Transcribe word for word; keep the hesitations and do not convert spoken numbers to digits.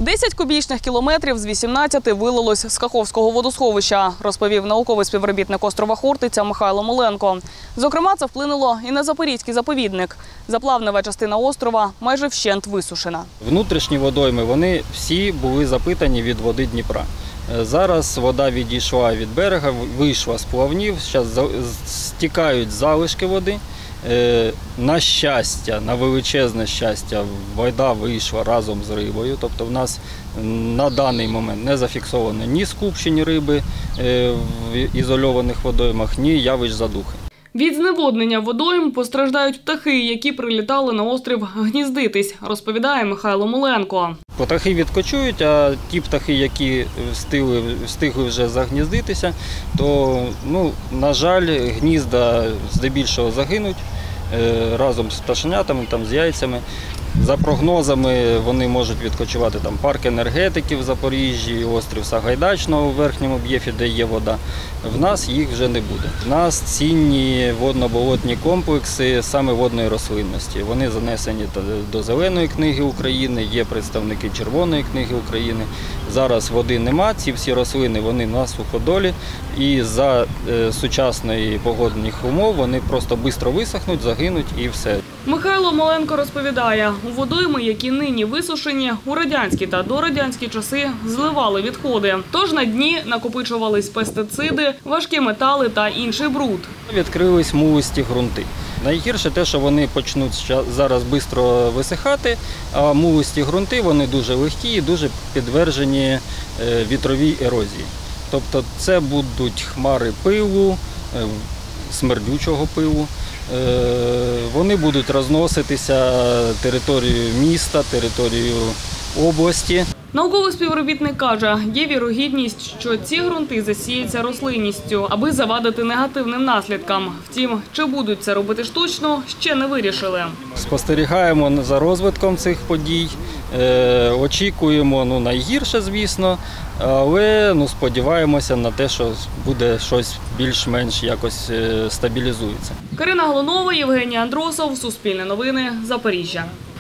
десять кубічних кілометрів з вісімнадцяти вилилось з Каховського водосховища, розповів науковий співробітник острова Хортиця Михайло Моленко. Зокрема, це вплинуло і на Запорізький заповідник. Заплавнева частина острова майже вщент висушена. Внутрішні водойми, вони всі були запитані від води Дніпра. Зараз вода відійшла від берега, вийшла з плавнів, зараз стікають залишки води. На щастя, на величезне щастя, вода вийшла разом з рибою. Тобто в нас на даний момент не зафіксовано ні скупчень риби в ізольованих водоймах, ні явищ задухи. Від зневоднення водойм постраждають птахи, які прилітали на острів гніздитись, розповідає Михайло Моленко. Птахи відкочують, а ті птахи, які встигли, встигли вже загніздитися, то, ну, на жаль, гнізда здебільшого загинуть разом з пташенятами, там, з яйцями. За прогнозами, вони можуть відкочувати там парк енергетиків в Запоріжжі, острів Сагайдачного у верхньому б'єфі, де є вода. В нас їх вже не буде. В нас цінні водно-болотні комплекси саме водної рослинності. Вони занесені до Зеленої книги України, є представники Червоної книги України. Зараз води нема, ці всі рослини вони на суходолі, і за сучасної погодних умов вони просто швидко висохнуть, загинуть і все. Михайло Моленко розповідає, у водойми, які нині висушені, у радянські та дорадянські часи зливали відходи. Тож на дні накопичувались пестициди, важкі метали та інший бруд. Відкрились мулисті ґрунти. Найгірше те, що вони почнуть зараз швидко висихати, а мулисті ґрунти вони дуже легкі і дуже підтверджені вітровій ерозії. Тобто це будуть хмари пилу, смердючого пилу. Вони будуть розноситися територією міста, територією області. Науковий співробітник каже, є вірогідність, що ці ґрунти засіються рослинністю, аби завадити негативним наслідкам. Втім, чи будуть це робити штучно, ще не вирішили. Спостерігаємо за розвитком цих подій, очікуємо, ну, найгірше, звісно, але, ну, сподіваємося на те, що буде щось більш-менш якось стабілізується. Карина Глонова, Євгеній Андросов, Суспільне новини, Запоріжжя.